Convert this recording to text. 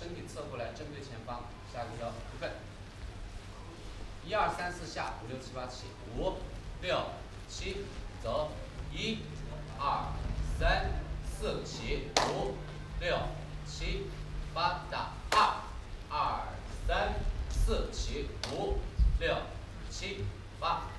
身体侧过来，正对前方，下个腰，预备。1、2、3、4下，5、6、7、8起，5、6、7，走，1、2、3、4起，5、6、7、8打2、2、3、4起，5、6、7、8。